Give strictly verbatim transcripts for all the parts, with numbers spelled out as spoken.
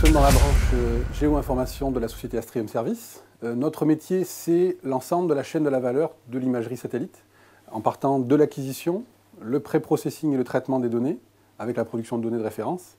sommes dans la branche euh, géo-information de la société Astrium Service. Euh, notre métier, c'est l'ensemble de la chaîne de la valeur de l'imagerie satellite, en partant de l'acquisition, le pré-processing et le traitement des données, avec la production de données de référence,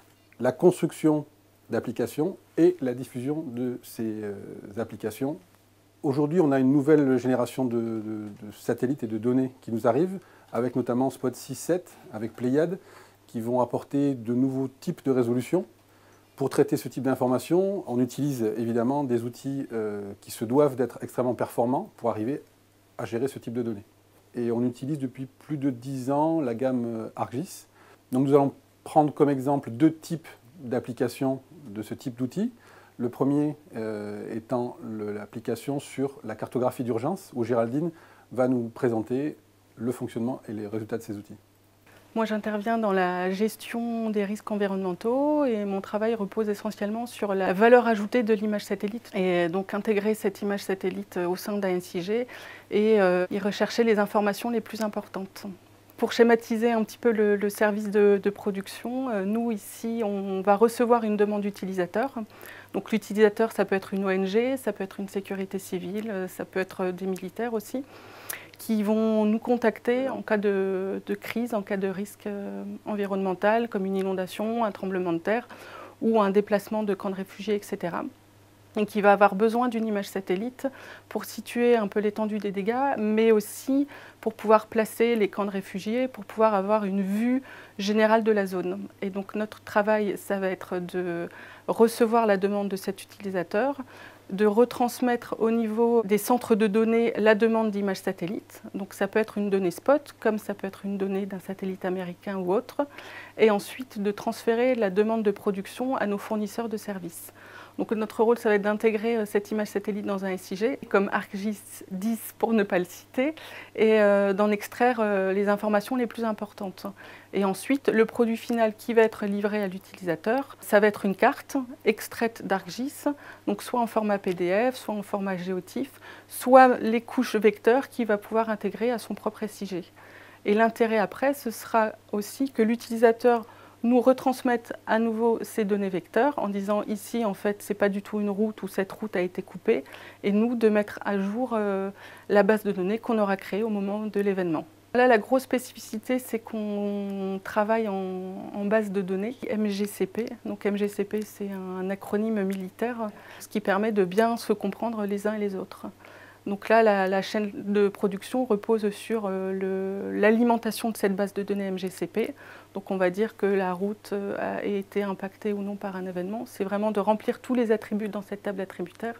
la construction d'applications et la diffusion de ces euh, applications. Aujourd'hui, on a une nouvelle génération de, de, de satellites et de données qui nous arrivent, avec notamment Spot six sept, avec Pléiade, qui vont apporter de nouveaux types de résolution. Pour traiter ce type d'informations, on utilise évidemment des outils euh, qui se doivent d'être extrêmement performants pour arriver à gérer ce type de données. Et on utilise depuis plus de dix ans la gamme ArcGIS. Donc nous allons prendre comme exemple deux types d'applications de ce type d'outils. Le premier euh, étant l'application sur la cartographie d'urgence, où Géraldine va nous présenter le fonctionnement et les résultats de ces outils. Moi, j'interviens dans la gestion des risques environnementaux et mon travail repose essentiellement sur la valeur ajoutée de l'image satellite et donc intégrer cette image satellite au sein d'un S I G et euh, y rechercher les informations les plus importantes. Pour schématiser un petit peu le, le service de, de production, euh, nous ici, on va recevoir une demande d'utilisateur. Donc l'utilisateur, ça peut être une O N G, ça peut être une sécurité civile, ça peut être des militaires aussi, qui vont nous contacter en cas de, de crise, en cas de risque euh, environnemental, comme une inondation, un tremblement de terre ou un déplacement de camps de réfugiés, et cetera. Et qui va avoir besoin d'une image satellite pour situer un peu l'étendue des dégâts, mais aussi pour pouvoir placer les camps de réfugiés, pour pouvoir avoir une vue générale de la zone. Et donc notre travail, ça va être de recevoir la demande de cet utilisateur, de retransmettre au niveau des centres de données la demande d'images satellites. Donc ça peut être une donnée spot, comme ça peut être une donnée d'un satellite américain ou autre, et ensuite de transférer la demande de production à nos fournisseurs de services. Donc notre rôle, ça va être d'intégrer cette image satellite dans un S I G, comme ArcGIS dix pour ne pas le citer, et euh, d'en extraire euh, les informations les plus importantes. Et ensuite, le produit final qui va être livré à l'utilisateur, ça va être une carte extraite d'ArcGIS, donc soit en format P D F, soit en format géotif, soit les couches vecteurs qu'il va pouvoir intégrer à son propre S I G. Et l'intérêt après, ce sera aussi que l'utilisateur nous retransmettent à nouveau ces données vecteurs en disant ici en fait c'est pas du tout une route ou cette route a été coupée et nous de mettre à jour euh, la base de données qu'on aura créée au moment de l'événement. Là la grosse spécificité c'est qu'on travaille en, en base de données M G C P. Donc M G C P c'est un acronyme militaire, ce qui permet de bien se comprendre les uns et les autres. Donc là, la, la chaîne de production repose sur euh, l'alimentation de cette base de données M G C P. Donc on va dire que la route a été impactée ou non par un événement. C'est vraiment de remplir tous les attributs dans cette table attributaire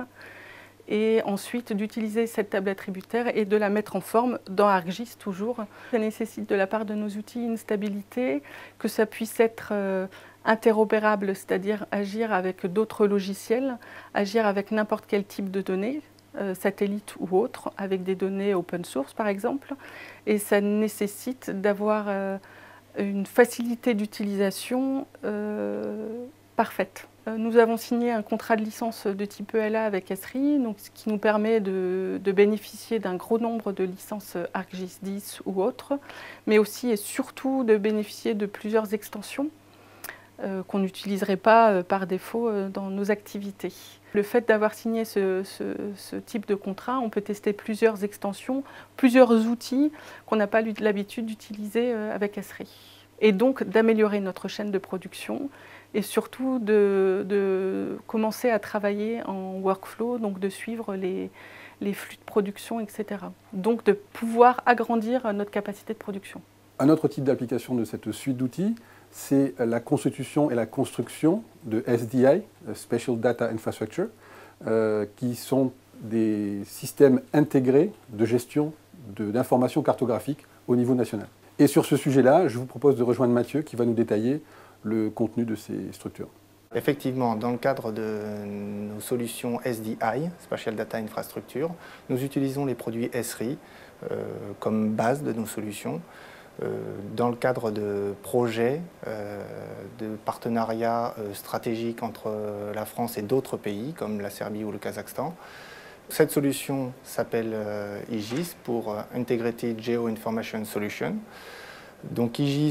et ensuite d'utiliser cette table attributaire et de la mettre en forme dans ArcGIS toujours. Ça nécessite de la part de nos outils une stabilité, que ça puisse être euh, interopérable, c'est-à-dire agir avec d'autres logiciels, agir avec n'importe quel type de données, Euh, satellites ou autres, avec des données open source par exemple, et ça nécessite d'avoir euh, une facilité d'utilisation euh, parfaite. Euh, nous avons signé un contrat de licence de type E L A avec Esri, donc, ce qui nous permet de, de bénéficier d'un gros nombre de licences ArcGIS dix ou autres, mais aussi et surtout de bénéficier de plusieurs extensions Euh, qu'on n'utiliserait pas euh, par défaut euh, dans nos activités. Le fait d'avoir signé ce, ce, ce type de contrat, on peut tester plusieurs extensions, plusieurs outils qu'on n'a pas l'habitude d'utiliser euh, avec Esri. Et donc d'améliorer notre chaîne de production et surtout de, de commencer à travailler en workflow, donc de suivre les, les flux de production, et cetera. Donc de pouvoir agrandir notre capacité de production. Un autre type d'application de cette suite d'outils, c'est la constitution et la construction de S D I, Special Data Infrastructure, euh, qui sont des systèmes intégrés de gestion d'informations cartographiques au niveau national. Et sur ce sujet-là, je vous propose de rejoindre Mathieu qui va nous détailler le contenu de ces structures. Effectivement, dans le cadre de nos solutions S D I, Spatial Data Infrastructure, nous utilisons les produits Esri euh, comme base de nos solutions. Euh, dans le cadre de projets, euh, de partenariats euh, stratégiques entre la France et d'autres pays, comme la Serbie ou le Kazakhstan. Cette solution s'appelle euh, I G I S pour Integrated Geo Information Solution. Donc I G I S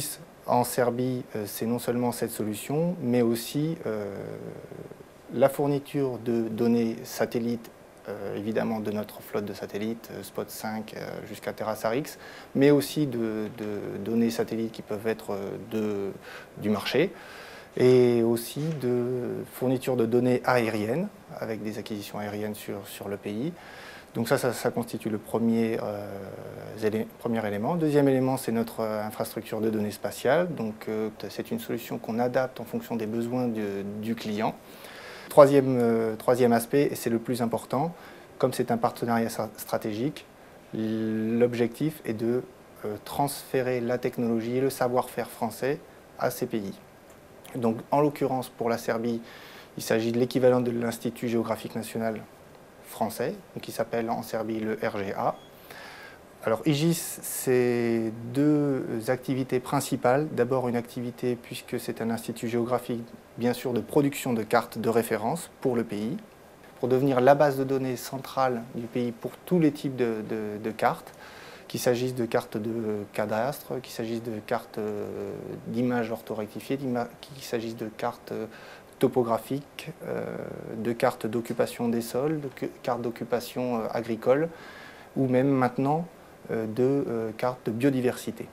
En Serbie, c'est non seulement cette solution, mais aussi euh, la fourniture de données satellites, euh, évidemment de notre flotte de satellites, Spot cinq euh, jusqu'à TerraSAR-X, mais aussi de, de données satellites qui peuvent être de, du marché, et aussi de fourniture de données aériennes, avec des acquisitions aériennes sur, sur le pays. Donc ça, ça, ça constitue le premier, euh, élé premier élément. Deuxième élément, c'est notre euh, infrastructure de données spatiales. Donc euh, c'est une solution qu'on adapte en fonction des besoins du, du client. Troisième, euh, troisième aspect, et c'est le plus important, comme c'est un partenariat stratégique, l'objectif est de euh, transférer la technologie et le savoir-faire français à ces pays. Donc en l'occurrence, pour la Serbie, il s'agit de l'équivalent de l'Institut géographique national français, qui s'appelle en Serbie le R G A. Alors I G I S, c'est deux activités principales. D'abord une activité, puisque c'est un institut géographique, bien sûr, de production de cartes de référence pour le pays, pour devenir la base de données centrale du pays pour tous les types de, de, de cartes, qu'il s'agisse de cartes de cadastre, qu'il s'agisse de cartes d'images orthorectifiées, qu'il s'agisse de cartes topographiques, euh, de cartes d'occupation des sols, de cartes d'occupation euh, agricole, ou même maintenant euh, de euh, cartes de biodiversité.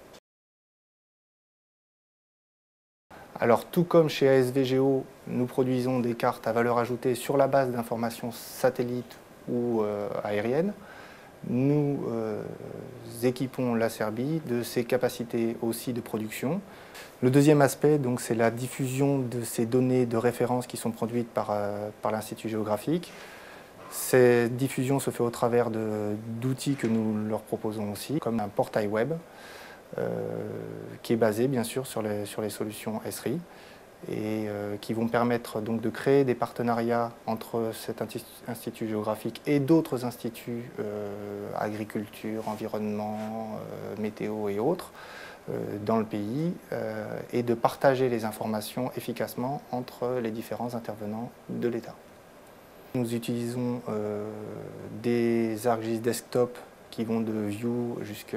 Alors tout comme chez A S V Géo, nous produisons des cartes à valeur ajoutée sur la base d'informations satellites ou euh, aériennes, nous euh, équipons la Serbie de ses capacités aussi de production. Le deuxième aspect, donc, c'est la diffusion de ces données de référence qui sont produites par, euh, par l'Institut géographique. Cette diffusion se fait au travers d'outils que nous leur proposons aussi, comme un portail web, euh, qui est basé bien sûr sur les, sur les solutions S R I, et euh, qui vont permettre donc de créer des partenariats entre cet institut géographique et d'autres instituts, euh, agriculture, environnement, euh, météo et autres, euh, dans le pays, euh, et de partager les informations efficacement entre les différents intervenants de l'État. Nous utilisons euh, des ArcGIS Desktop qui vont de View jusqu'à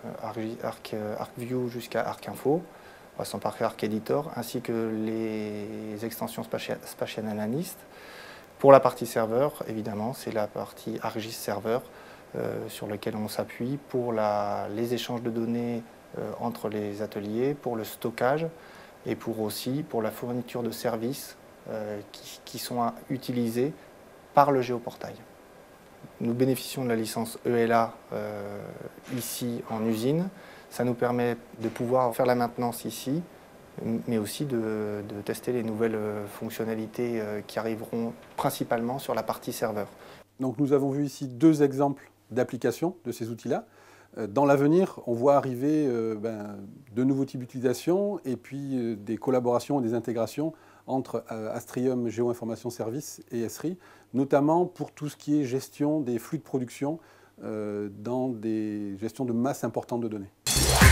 Arc, ArcView jusqu'à ArcInfo, passant par ArcEditor, ainsi que les extensions Spatial, Spatial Analyst. Pour la partie serveur, évidemment, c'est la partie ArcGIS Server euh, sur laquelle on s'appuie pour la, les échanges de données euh, entre les ateliers, pour le stockage et pour aussi pour la fourniture de services euh, qui, qui sont à, utilisés par le géoportail. Nous bénéficions de la licence E L A euh, ici en usine. Ça nous permet de pouvoir faire la maintenance ici, mais aussi de, de tester les nouvelles fonctionnalités qui arriveront principalement sur la partie serveur. Donc nous avons vu ici deux exemples d'application de ces outils-là. Dans l'avenir, on voit arriver euh, ben, de nouveaux types d'utilisation et puis euh, des collaborations et des intégrations entre euh, Astrium Géo-Information Service et S R I, notamment pour tout ce qui est gestion des flux de production euh, dans des gestions de masse importante de données.